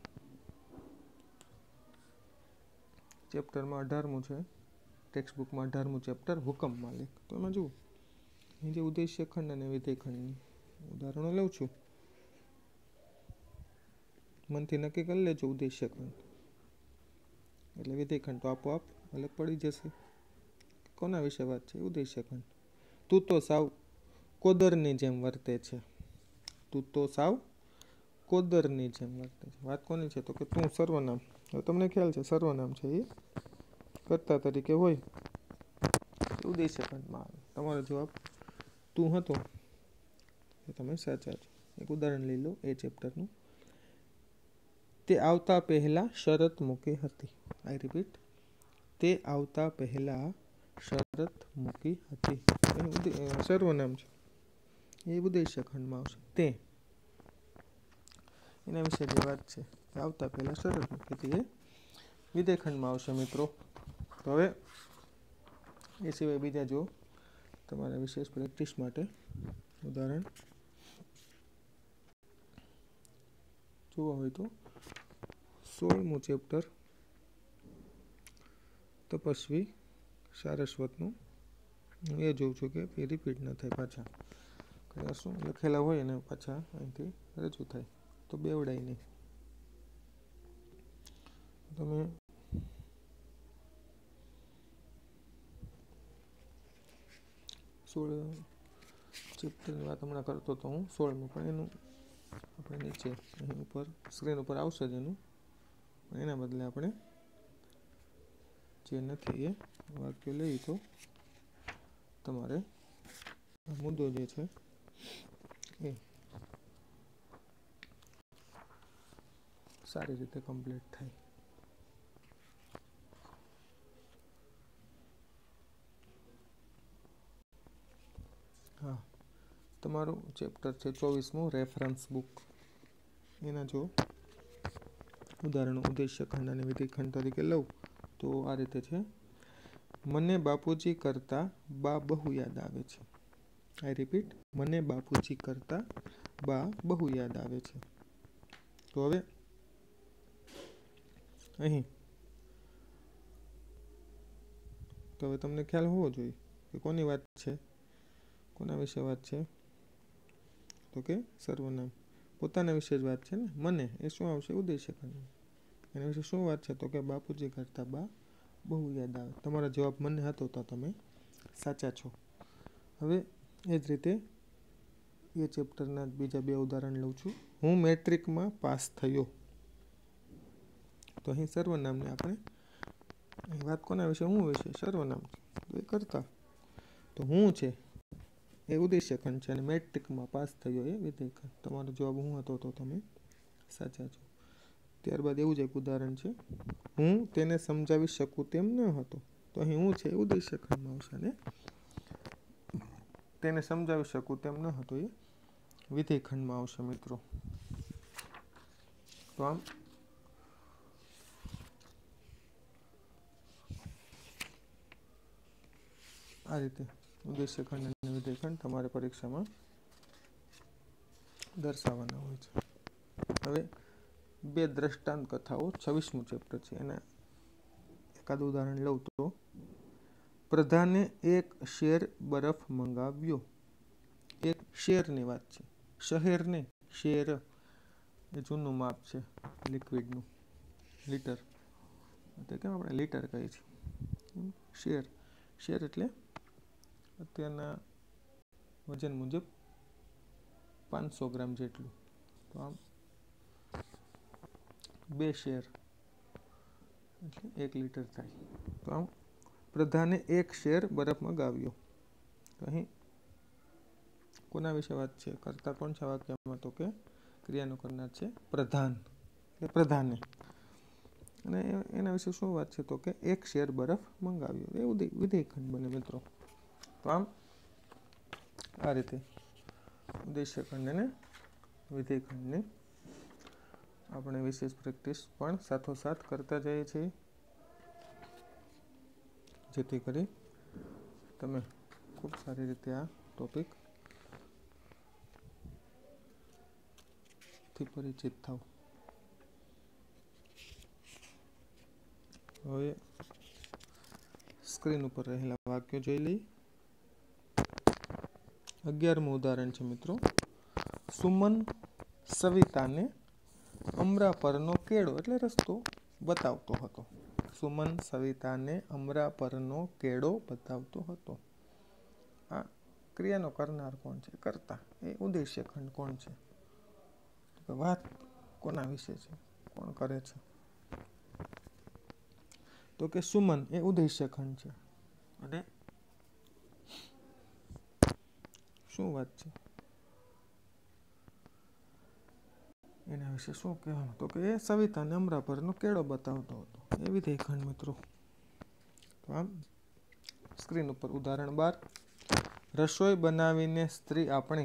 ચેપ્ટરમાં 18મું છે, ટેક્સ્ટ બુકમાં 18મું ચેપ્ટર હુકમ માલિક. તો એમાં જુઓ, અહીં જે ઉદ્દેશ્ય ખંડ અને વિધેય ખંડની ઉદાહરણો લઉં છું. મનથી નક્કી કરી લેજો ઉદ્દેશ્ય ખંડ એટલે વિધેય ખંડ તો આપોઆપ અલગ પડી જશે. કોના વિશે વાત છે? ઉદ્દેશ્ય ખંડ. તું તો સાવ કોદરની જેમ વર્તે છે. તું તો સાવ કોદરની જેમ વર્તે છે. વાત કોની છે? તો કે તું સર્વનામ. હવે તમને ખ્યાલ છે સર્વનામ છે એ કર્તા તરીકે હોય, ઉદ્દેશ્ય ખંડમાં આવે. તમારો જવાબ તું હતો એ તમે સાચા છો. એક ઉદાહરણ લઈ લો એ ચેપ્ટરનું. તે આવતા પહેલા શરત મૂકી હતી. આઈ રિપીટ, તે આવતા પહેલા શરત મૂકી હતી. સર્વનામ છે એ ઉદ્દેશ્ય ખંડમાં આવશે. તે એના વિશે જે વાત છે, આવતા પહેલા શરત મૂકી હતી, એ વિધેય ખંડમાં આવશે મિત્રો. તો હવે એ સિવાય બીજા જો તમારા વિશેષ પ્રેક્ટિસ માટે ઉદાહરણ જોવા હોય તો 16મું ચેપ્ટર તપસ્વી સારસ્વતનું. હું એ જોઉં છું કે એ રિપીટ ન થાય, પાછા કયા શું લખેલા હોય અને પાછા અહીંથી રજૂ થાય તો બેવડાય નહીં. તમે ચેપ્ટરની વાત હમણાં કરતો તો હું 16મું, પણ એનું આપણે નીચે અહીં ઉપર સ્ક્રીન ઉપર આવશે જ એનું, એના બદલે આપણે જે નથી એ વાક્ય લઈ તો તમારે મુદ્દો જે છે એ સારી રીતે કમ્પ્લીટ થાય. હા, તમારું ચેપ્ટર છે 24મું રેફરન્સ બુક. એના જો ઉદાહરણો ઉદ્દેશ્ય ખંડ અને વિધેય ખંડ તરીકે લઉં તો આ રીતે છે. મને બાપુજી કરતા બા બહુ યાદ આવે છે. આઈ રિપીટ, મને બાપુજી કરતા બા બહુ યાદ આવે છે. તો હવે અહીં તો હવે તમને ખ્યાલ હોવો જોઈએ કે કોની વાત છે, કોના વિશે વાત છે? તો કે સર્વનામ, પોતાના વિશે જ વાત છે ને. મને એ શું આવશે? ઉદ્દેશ્ય ખંડ. એના વિશે શું વાત છે? તો કે બાપુજી કરતા બા બહુ યાદ આવે. તમારો જવાબ મને હતો તો તમે સાચા છો. હવે એ જ રીતે એ ચેપ્ટરના બીજા 2 ઉદાહરણ લઉં છું. હું મેટ્રિકમાં પાસ થયો. તો અહીં સર્વનામને આપણે વાત કોના વિશે? હું વિશે. સર્વનામ તો એ કરતા, તો હું છે એ ઉદ્દેશ્ય ખંડ છે અને મેટ્રિકમાં પાસ થયો એ વિધેય ખંડ. તમારો જવાબ હું હતો તો તમે સાચા છો. ત્યારબાદ એવું જ એક ઉદાહરણ છે. હું તેને સમજાવી શકું તેમ ન હતો. તો અહીં હું છે એ ઉદ્દેશ્ય ખંડમાં આવશે અને તેને સમજાવી શકું તેમ ન હતો એ વિધેય ખંડમાં આવશે મિત્રો. તો આમ આ રીતે ઉદ્દેશ્ય ખંડ અને વિધેય ખંડ તમારે પરીક્ષામાં દર્શાવવાના હોય છે. હવે 2 દ્રષ્ટાંત કથાઓ 26મું ચેપ્ટર છે, એના એકાદ ઉદાહરણ લઉં તો પ્રધાને એક શેર બરફ મંગાવ્યો. એક શેરની વાત છે, શહેર ને શેર એ જૂનું માપ છે લિક્વિડનું, લીટર. તો કેમ આપણે લીટર કહીએ છીએ, શેર. શેર એટલે અત્યારના વજન મુજબ 500 ગ્રામ જેટલું. તો આમ 2 શેર એટલે 1 લીટર થાય. તો આમ પ્રધાને 1 શેર બરફ મંગાવ્યો. તો અહીં કોના વિશે વાત છે? કરતા કોણ છે વાક્યમાં? તો કે ક્રિયાનો કરનાર છે પ્રધાન, એટલે પ્રધાને. અને એના વિશે શું વાત છે? તો કે 1 શેર બરફ મંગાવ્યો. એ વિધેય ખંડ બને મિત્રો. તો આમ આ રીતે ઉદ્દેશ્ય ખંડ અને વિધેય ખંડની આપણે વિશેષ પ્રેક્ટિસ પણ સાથોસાથ કરતા જઈએ છીએ, જેથી કરી તમે ખૂબ સારી રીતે આ ટોપિક થી પરિચિત થાવ. હવે સ્ક્રીન ઉપર રહેલા વાક્યો જોઈ લઈ. 11મું ઉદાહરણ છે મિત્રો. સુમન સવિતાને અમરા પરનો કેળો એટલે રસ્તો બતાવતો હતો. સુમન સવિતાને અમરા પરનો કેળો બતાવતો હતો. આ ક્રિયાનો કરનાર કોણ છે? કરતા. એ ઉદ્દેશ્ય ખંડ કોણ છે? તો વાત કોના વિશે છે? કોણ કરે છે? તો કે સુમન એ ઉદ્દેશ્ય ખંડ છે. અને શું વાત છે એના વિશે શું કહેવાનું? તો કે એ સવિતાને અમરા પરનો કેળો બતાવતો હતો. એ વિધેય ખંડ મિત્રો. તો આમ સ્ક્રીન ઉપર ઉદાહરણ 12. રસોઈ બનાવીને સ્ત્રી આપણી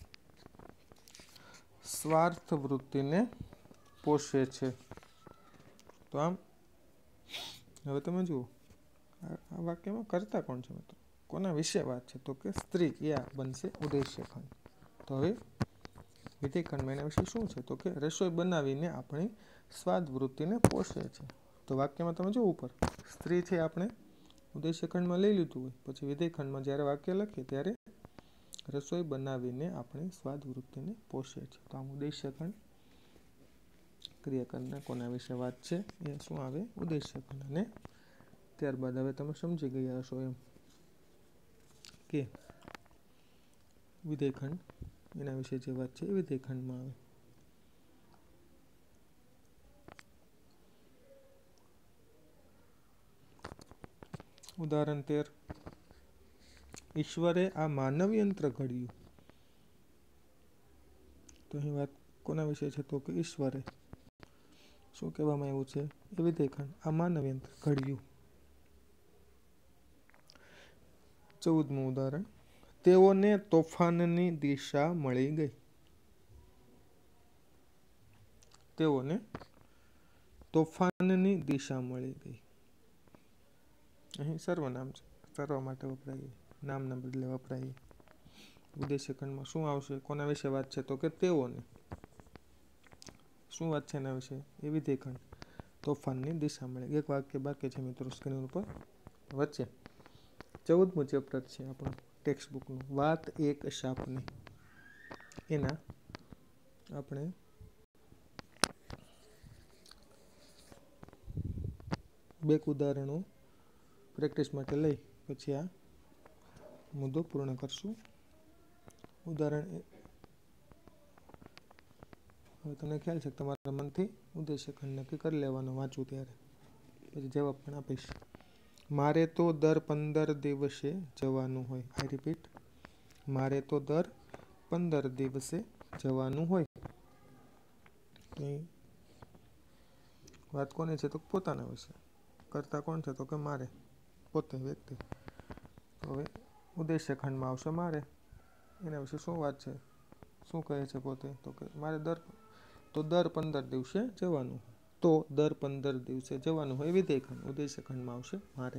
સ્વાર્થ વૃત્તિને પોષે છે. તો આમ હવે તમે જુઓ આ વાક્યમાં કરતા કોણ છે મિત્રો? કોના વિશે વાત છે? તો કે સ્ત્રી. એ આ બનશે ઉદ્દેશ્ય ખંડ. તો હવે વિધેય ખંડમાં એના વિશે શું છે? તો કે રસોઈ બનાવીને આપણી સ્વાદ વૃત્તિને પોષે છે. તો વાક્યમાં તમે જુઓ ઉપર સ્ત્રી છે આપણે ઉદ્દેશ્ય ખંડમાં લઈ લીધું હોય, પછી વિધેય ખંડમાં જ્યારે વાક્ય લખીએ ત્યારે રસોઈ બનાવીને આપણી સ્વાદ વૃત્તિને પોષે છે. તો આમ ઉદ્દેશ્ય ખંડ ક્રિયા કરનાર કોના વિશે વાત છે એ શું આવે? ઉદ્દેશ્ય ખંડ. અને ત્યારબાદ હવે તમે સમજી ગયા હશો એમ કે વિધેય ખંડ એના વિશે જે વાત છે એ વિધેય ખંડમાં આવે. ઉદાહરણ 13. ઈશ્વરે આ માનવ યંત્ર ઘડ્યું. તો અહીં વાત કોના વિશે છે? તો કે ઈશ્વરે. શું કહેવામાં આવ્યું છે? એ વિધેય ખંડ. આ માનવ યંત્ર ઘડ્યું. 14મું ઉદાહરણ. તેઓને તોફાનની દિશા મળી ગઈ. તેઓને તોફાનની દિશા મળી ગઈ. અહીં સર્વનામ છે, સર્વ માટે વપરાય, નામના બદલે વપરાય. ઉદ્દેશ્ય ખંડમાં શું આવશે? કોના વિશે વાત છે? તો કે તેઓને. શું વાત છે એના વિશે? એ વિધેય ખંડ. તોફાનની દિશા મળી. એક વાક્ય બાકી છે મિત્રો સ્ક્રીન ઉપર વચ્ચે. 14મું ચેપ્ટર છે આપણું ટેક્સ્ટ બુકનું, વાત એક સાપની. એના આપણે બે ઉદાહરણો પ્રેક્ટિસ માટે લઈ પછી આ મુદ્દો પૂર્ણ કરશું. ઉદાહરણ હવે તમને ખ્યાલ છે કે તમારા મનથી ઉદ્દેશ્ય ખંડ નક્કી કરી લેવાનો વાંચું ત્યારે, પછી જવાબ પણ આપીશ. મારે તો દર 15 દિવસે જવાનું હોય. આઈ રિપીટ, મારે તો દર 15 દિવસે જવાનું હોય. વાત કોની છે? તો પોતાના વિશે. કરતા કોણ છે? તો કે મારે, પોતે, વ્યક્તિ. હવે ઉદ્દેશ્ય ખંડમાં આવશે મારે. એના વિશે શું વાત છે? શું કહે છે પોતે? તો કે મારે દર 15 દિવસે જવાનું. તો દર 15 દિવસે જવાનું હોય વિધેય ખંડ. ઉદ્દેશ્ય ખંડમાં આવશે મારે.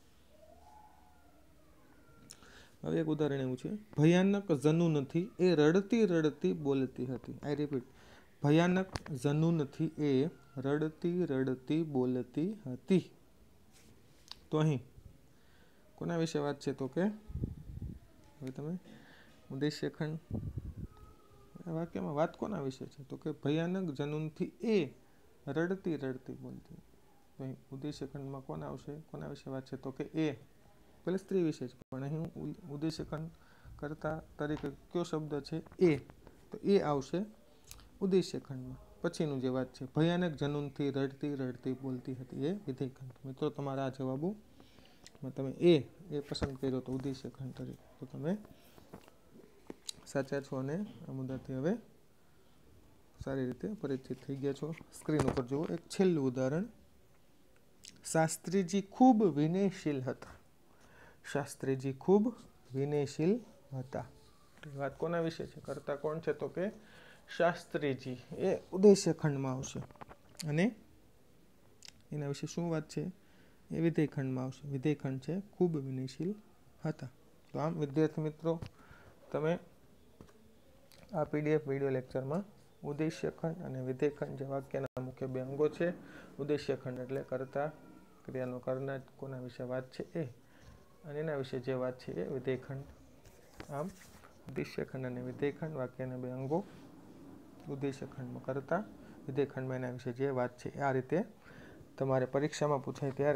હવે એક ઉદાહરણ એવું છે. ભયાનક જનુનથી એ રડતી રડતી બોલતી હતી. આઈ રિપીટ, ભયાનક જનુનથી એ રડતી રડતી બોલતી હતી. તો અહીં કોના વિશે વાત છે? તો કે હવે તમે ઉદ્દેશ્ય ખંડ વાક્યમાં વાત કોના વિશે છે? તો કે ભયાનક જનુનથી એ રડતી રડતી બોલતી. તો અહીં ઉદ્દેશ્ય ખંડમાં કોણ આવશે, કોના વિશે વાત છે, તો કે એ પેલે સ્ત્રી વિશે છે, પણ અહીં ઉદ્દેશ્ય ખંડ કરતા તરીકે કયો શબ્દ છે, એ, તો એ આવશે ઉદ્દેશ્ય ખંડમાં. પછીનું જે વાત છે, ભયાનક જનૂનથી રડતી રડતી બોલતી હતી, એ વિધેય ખંડ. મિત્રો તમારા આ જવાબોમાં તમે એ પસંદ કર્યો તો ઉદ્દેશ્ય ખંડ તરીકે, તો તમે સાચા છો અને આ મુદ્દાથી હવે સારી રીતે પરિચિત થઈ ગયા છો. સ્ક્રીન ઉપર જુઓ એક છેલ્લું ઉદાહરણ. શાસ્ત્રીજી ખૂબ વિનયશીલ હતા. શાસ્ત્રીજી ખૂબ વિનયશીલ હતા. વાત કોના વિશે છે, કરતા કોણ છે, તો કે શાસ્ત્રીજી, એ ઉદ્દેશ્ય ખંડમાં આવશે. અને એના વિશે શું વાત છે, એ વિધેય ખંડમાં આવશે. વિધેય ખંડ છે ખૂબ વિનયશીલ હતા. તો આમ વિદ્યાર્થી મિત્રો, તમે આ PDF વિડીયો લેક્ચરમાં ઉદ્દેશ્ય ખંડ અને વિધેય ખંડ જે વાક્યના મુખ્ય બે અંગો છે, ઉદ્દેશ્ય ખંડ એટલે કરતા, ક્રિયાનો કરનાર, કોના વિશે વાત છે એ, અને એના વિશે જે વાત છે એ વિધેય ખંડ. આમ ઉદ્દેશ્ય ખંડ અને વિધેય ખંડ વાક્યના બે અંગો. ઉદ્દેશ્ય ખંડમાં કરતા, વિધેય ખંડમાં એના વિશે જે વાત છે. આ રીતે તમારે પરીક્ષામાં પૂછાય ત્યારે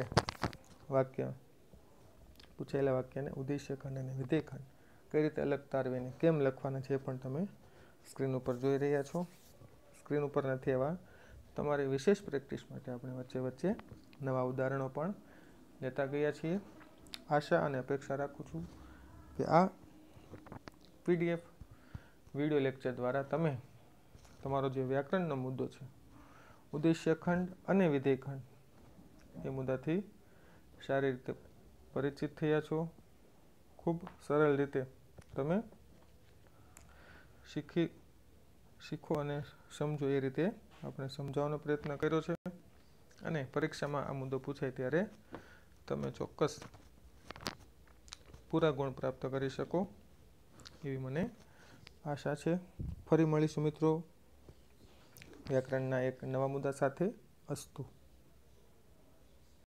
પૂછાયેલા વાક્યને ઉદ્દેશ્ય ખંડ અને વિધેય ખંડ કઈ રીતે અલગ તારવીને કેમ લખવાના છે એ પણ તમે સ્ક્રીન ઉપર જોઈ રહ્યા છો. સ્ક્રીન ઉપર નથી, એવા તમારી વિશેષ પ્રેક્ટિસ માટે આપણે વચ્ચે વચ્ચે નવા ઉદાહરણો પણ લેતા ગયા છીએ. આશા અને અપેક્ષા રાખું છું કે આ PDF વિડીયો લેક્ચર દ્વારા તમે તમારો જે વ્યાકરણનો મુદ્દો છે, ઉદ્દેશ્ય ખંડ અને વિધેય ખંડ, એ મુદ્દાથી સારી રીતે પરિચિત થયા છો. ખૂબ સરળ રીતે તમે શીખો અને સમજો એ રીતે આપણે સમજાવવાનો પ્રયત્ન કર્યો છે. અને પરીક્ષામાં આ મુદ્દો પૂછાય ત્યારે તમે ચોક્કસ પૂરા ગુણ પ્રાપ્ત કરી શકો એવી મને આશા છે. ફરી મળીશું મિત્રો વ્યાકરણના એક નવા મુદ્દા સાથે. અસ્તુ.